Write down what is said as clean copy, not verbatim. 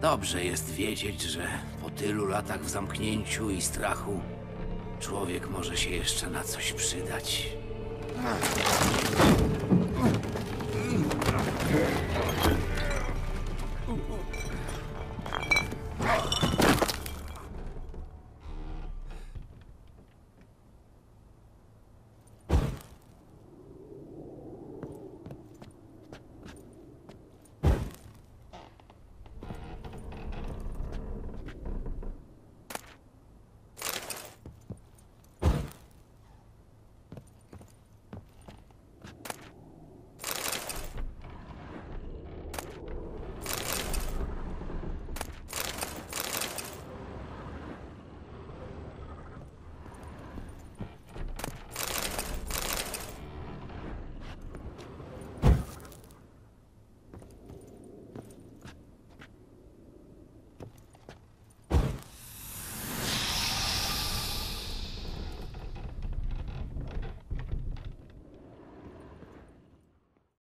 Dobrze jest wiedzieć, że po tylu latach w zamknięciu i strachu człowiek może się jeszcze na coś przydać.